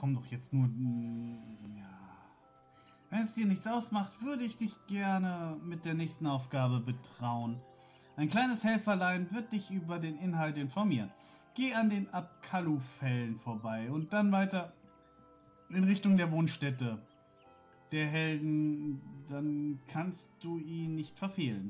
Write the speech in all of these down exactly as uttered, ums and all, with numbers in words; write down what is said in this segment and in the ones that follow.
komm doch jetzt nur... Ja. Wenn es dir nichts ausmacht, würde ich dich gerne mit der nächsten Aufgabe betrauen. Ein kleines Helferlein wird dich über den Inhalt informieren. Geh an den Abkalu-Fällen vorbei und dann weiter in Richtung der Wohnstätte der Helden. Dann kannst du ihn nicht verfehlen.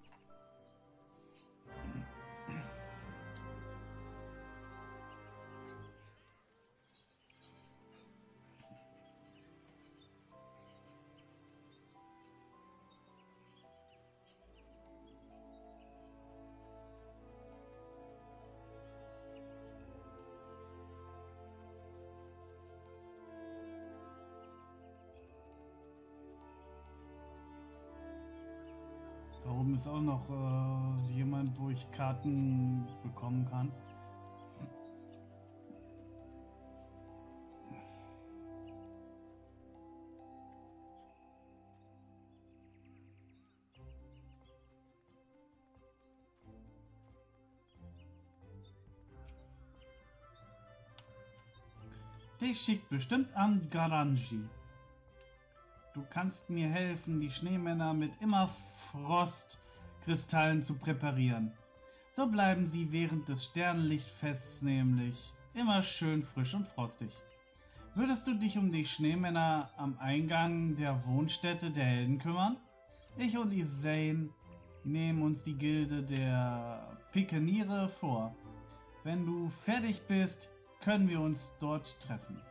Da oben ist auch noch äh, jemand, wo ich Karten bekommen kann. Dich schickt bestimmt an Garanji. Du kannst mir helfen, die Schneemänner mit Immerfrostkristallen zu präparieren. So bleiben sie während des Sternenlichtfests nämlich immer schön frisch und frostig. Würdest du dich um die Schneemänner am Eingang der Wohnstätte der Helden kümmern? Ich und Isane nehmen uns die Gilde der Pikeniere vor. Wenn du fertig bist, können wir uns dort treffen.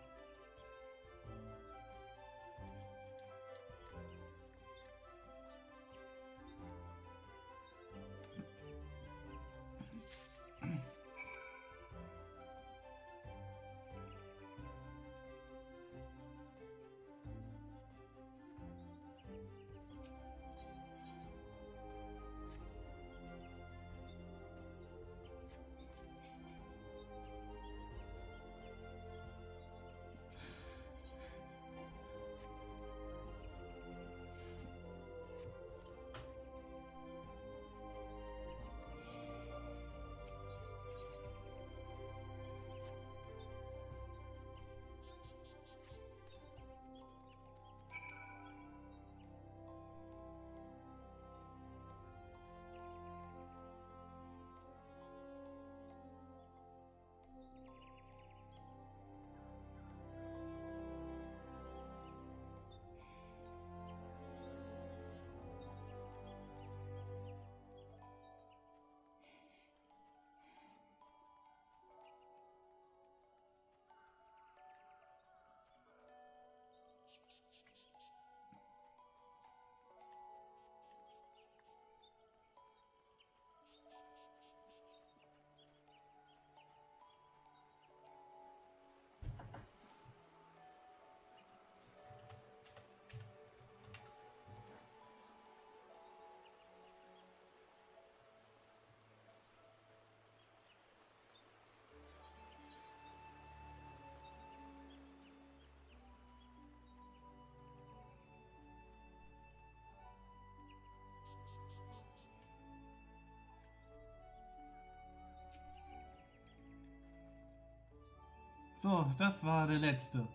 So, das war der letzte.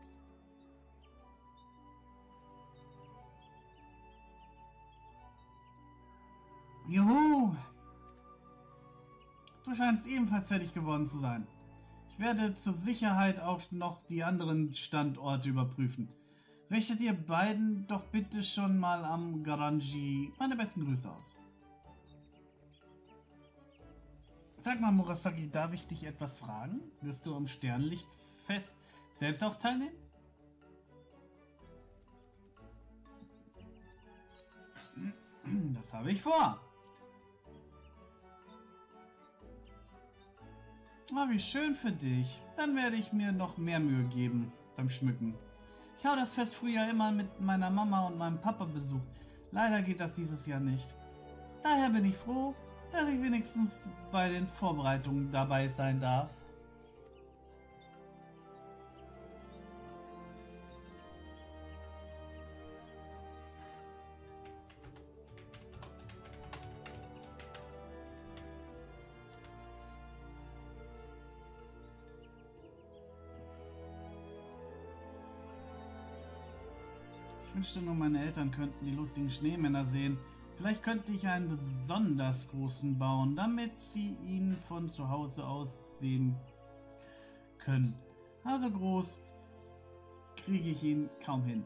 Juhu! Du scheinst ebenfalls fertig geworden zu sein. Ich werde zur Sicherheit auch noch die anderen Standorte überprüfen. Richtet ihr beiden doch bitte schon mal am Garanji meine besten Grüße aus. Sag mal, Murasaki, darf ich dich etwas fragen? Wirst du am Sternlichtfest selbst auch teilnehmen? Das habe ich vor. Ah, wie schön für dich. Dann werde ich mir noch mehr Mühe geben beim Schmücken. Ich habe das Fest früher immer mit meiner Mama und meinem Papa besucht. Leider geht das dieses Jahr nicht. Daher bin ich froh, dass ich wenigstens bei den Vorbereitungen dabei sein darf. wünschte nur, meine Eltern könnten die lustigen Schneemänner sehen. Vielleicht könnte ich einen besonders großen bauen, damit sie ihn von zu Hause aus sehen können. Also groß kriege ich ihn kaum hin.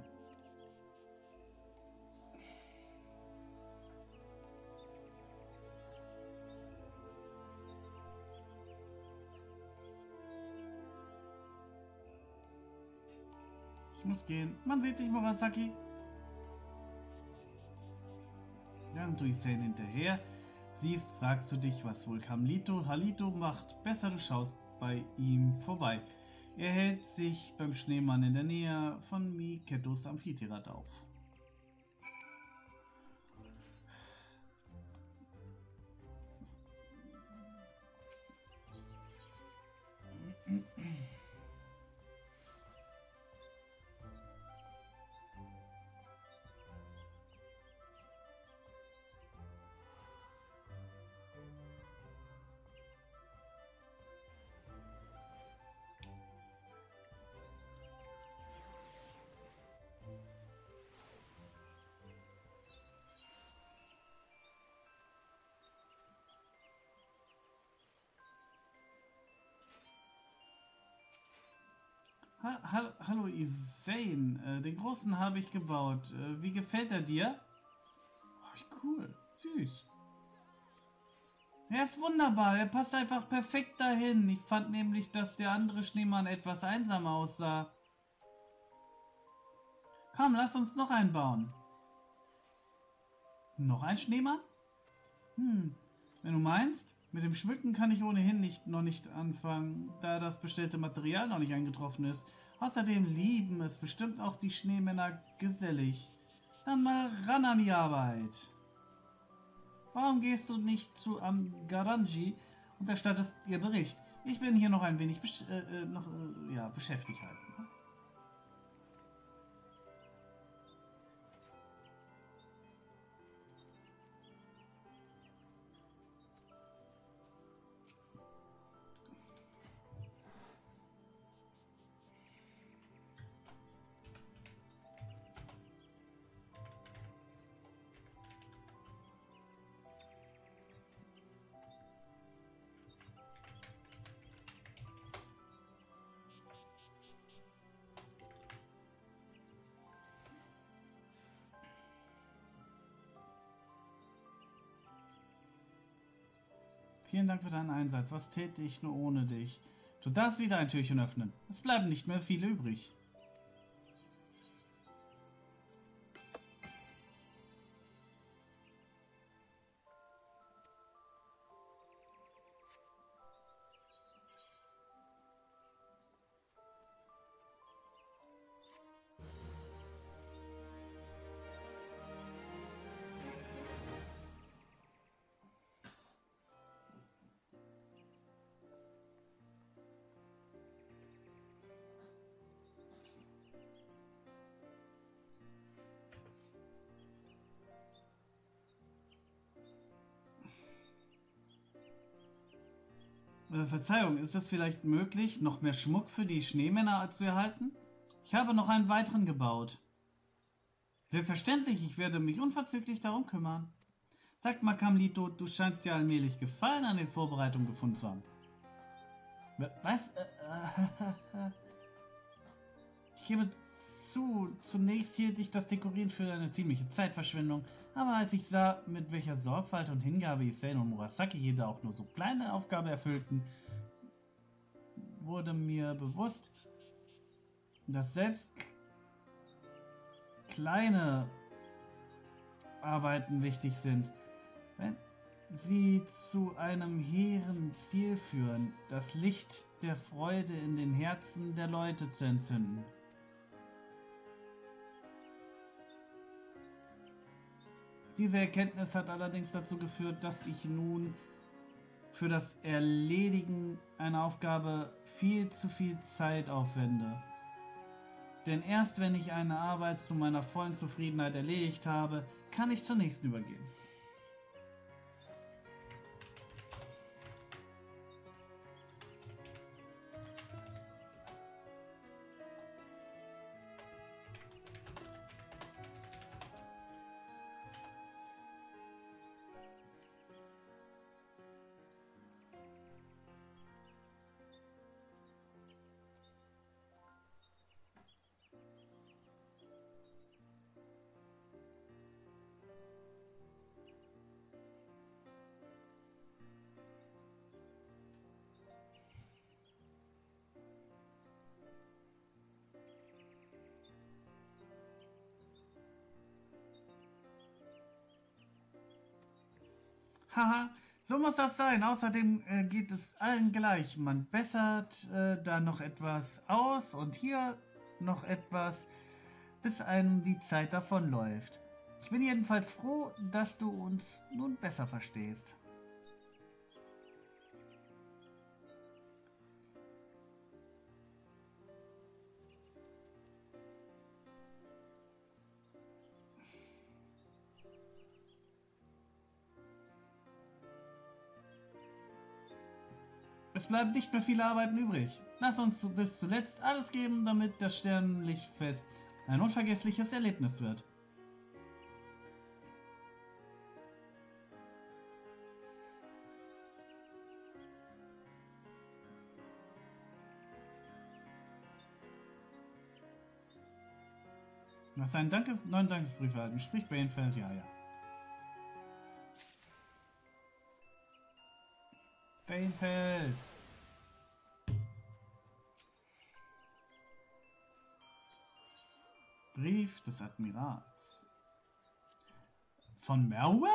Ich muss gehen. Man sieht sich, Murasaki. Während du Isen hinterher siehst, fragst du dich, was wohl Kamlito Halito macht. Besser, du schaust bei ihm vorbei. Er hält sich beim Schneemann in der Nähe von Miketos Amphitheater auf. Ha ha Hallo Isen, äh, den großen habe ich gebaut. Äh, wie gefällt er dir? Oh, wie cool, süß. Er ist wunderbar, er passt einfach perfekt dahin. Ich fand nämlich, dass der andere Schneemann etwas einsam aussah. Komm, lass uns noch einen bauen. Noch ein Schneemann? Hm, wenn du meinst. Mit dem Schmücken kann ich ohnehin nicht, noch nicht anfangen, da das bestellte Material noch nicht eingetroffen ist. Außerdem lieben es bestimmt auch die Schneemänner gesellig. Dann mal ran an die Arbeit. Warum gehst du nicht zu Amgaranji und erstattest ihr Bericht? Ich bin hier noch ein wenig besch äh, noch, äh, ja, beschäftigt halt. Vielen Dank für deinen Einsatz. Was täte ich nur ohne dich? Du darfst wieder ein Türchen öffnen. Es bleiben nicht mehr viele übrig. Äh, Verzeihung, ist es vielleicht möglich, noch mehr Schmuck für die Schneemänner zu erhalten? Ich habe noch einen weiteren gebaut. Selbstverständlich, ich werde mich unverzüglich darum kümmern. Sag mal, Kamlito, du scheinst ja allmählich Gefallen an den Vorbereitungen gefunden zu haben. Was? Äh, äh, ich gebe zu, zunächst hielt ich das Dekorieren für eine ziemliche Zeitverschwendung, aber als ich sah, mit welcher Sorgfalt und Hingabe Isen und Murasaki jede auch nur so kleine Aufgabe erfüllten, wurde mir bewusst, dass selbst kleine Arbeiten wichtig sind, wenn sie zu einem hehren Ziel führen, das Licht der Freude in den Herzen der Leute zu entzünden. Diese Erkenntnis hat allerdings dazu geführt, dass ich nun für das Erledigen einer Aufgabe viel zu viel Zeit aufwende. Denn erst wenn ich eine Arbeit zu meiner vollen Zufriedenheit erledigt habe, kann ich zur nächsten übergehen. Haha, so muss das sein. Außerdem äh, geht es allen gleich. Man bessert äh, da noch etwas aus und hier noch etwas, bis einem die Zeit davonläuft. Ich bin jedenfalls froh, dass du uns nun besser verstehst. Es bleibt nicht mehr viele Arbeiten übrig. Lass uns bis zuletzt alles geben, damit das Sternenlichtfest ein unvergessliches Erlebnis wird. Du hast einen Dankes neuen Dankesbrief erhalten. Sprich Bainfeld, ja, ja. Bainfeld! Brief des Admirals. Von Merweb?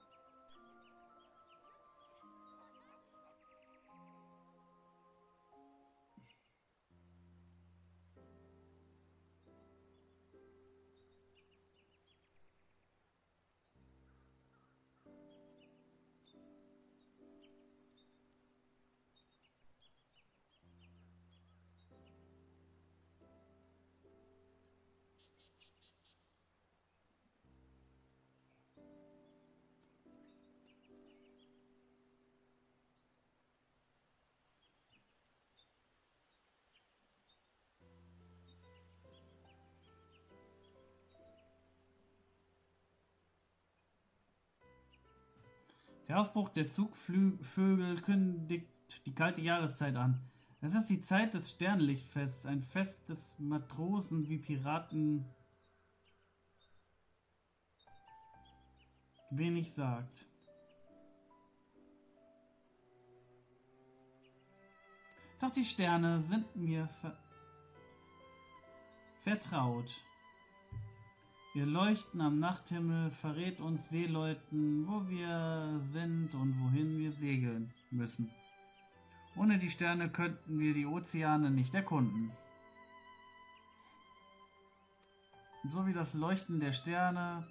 Der Aufbruch der Zugvögel kündigt die kalte Jahreszeit an. Es ist die Zeit des Sternlichtfests, ein Fest des Matrosen wie Piraten wenig sagt. Doch die Sterne sind mir ver vertraut. Ihr Leuchten am Nachthimmel verrät uns Seeleuten, wo wir sind und wohin wir segeln müssen. Ohne die Sterne könnten wir die Ozeane nicht erkunden. So wie das Leuchten der Sterne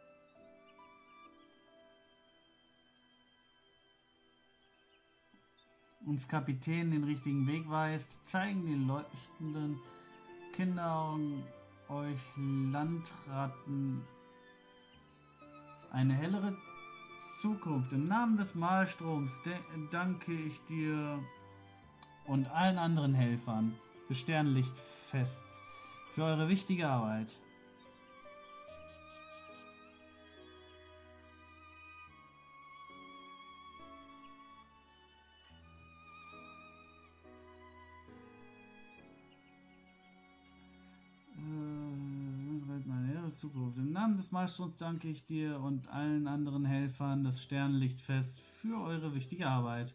uns Kapitän den richtigen Weg weist, zeigen die leuchtenden Kinderaugen euch Landratten eine hellere Zukunft. Im Namen des Malstroms danke ich dir und allen anderen Helfern des Sternlichtfests für eure wichtige Arbeit. Zukunft. Im Namen des Malstroms danke ich dir und allen anderen Helfern des Sternlichtfests für eure wichtige Arbeit.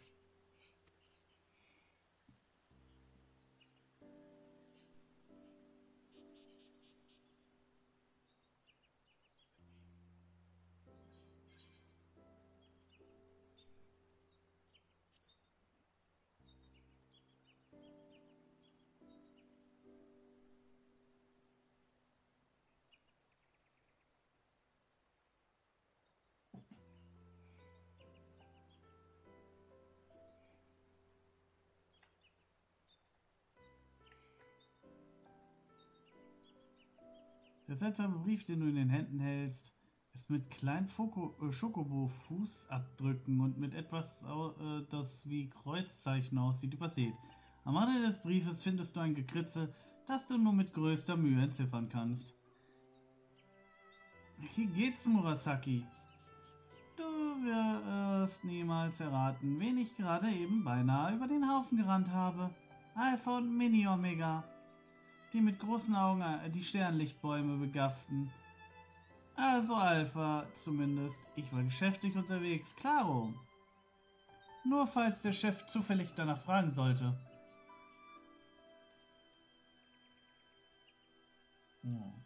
Der seltsame Brief, den du in den Händen hältst, ist mit kleinen äh, Schokobo-Fußabdrücken und mit etwas, äh, das wie Kreuzzeichen aussieht, übersät. Am Rande des Briefes findest du ein Gekritzel, das du nur mit größter Mühe entziffern kannst. Hier geht's, Murasaki. Du wirst niemals erraten, wen ich gerade eben beinahe über den Haufen gerannt habe. Alpha und Mini Omega. Die mit großen Augen die Sternlichtbäume begafften. Also Alpha zumindest. Ich war geschäftlich unterwegs, klaro. Nur falls der Chef zufällig danach fragen sollte. Oh.